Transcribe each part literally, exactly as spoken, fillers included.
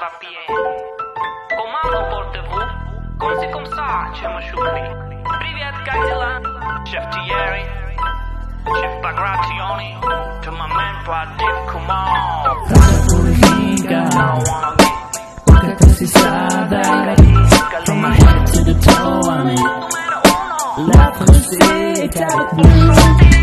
sapiens. Команду Портеву, comme comme ça, чем шукли. Привет, Godzilla, Chef Thierry, Chef Bagration, to my man Project, come on. Look at this estrada, from my head to the toe, I mean, la cosita de blues.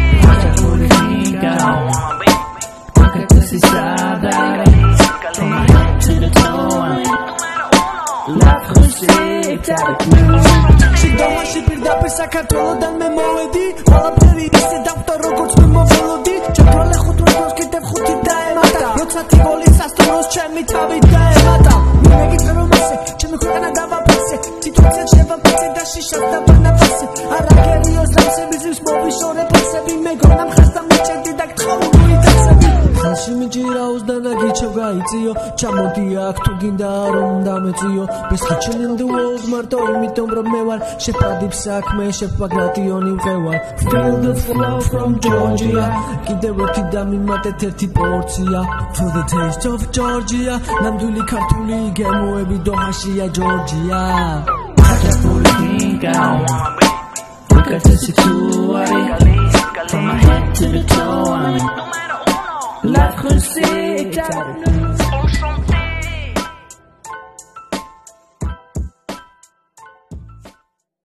Look at this estrada, from my head to the toe, I mean, la cosita de blues. Შიდავაში პირდაპირ საქართველოდან მე მოვედი ყველაფერი ისე დავთო როგორც მე მოველოდი ჩათვალე ხუთ დროს კიდევ ხუთი დაემატა როცა თიგოლის სასტუმროს ჩემი თავი დაემატა მე მეკითხე რომ ესე ჩემი ქვეყანა დავაფასე სიტუაცია შევა ფიცე და შიშად დავანაფასე არაგერიოს ლამსების ვის მოვიშორე ფასები მეგონა მხარს დამეჭერდი და გთხოვული ტაქსები ხალში მიჯირა უზდანაგი ჩემ გაიწიო ჩამოდი აქ თუ გინდა რომ დამეწიო ბესკი chilling the world მარტო იმიტომ რომ მე ვარ შეფადიფ საქმე შეფაგრატიონი მყევარ feel the flow from Georgia კიდევ ერთი დამიმატეთ ერთი პორცია for the taste of Georgia ნამდვილი ქართული გემოები დოჰაშია ჯორჯია Look at this too.